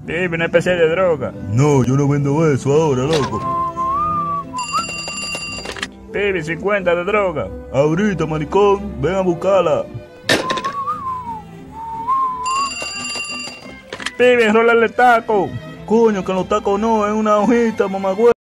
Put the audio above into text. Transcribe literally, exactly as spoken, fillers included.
Dime una especie de droga. No, yo no vendo eso ahora, loco. Pibe, cincuenta de droga. Ahorita, maricón, ven a buscarla. Pibe, enrólale el taco. Coño, que los tacos no, es una hojita, mamagüey.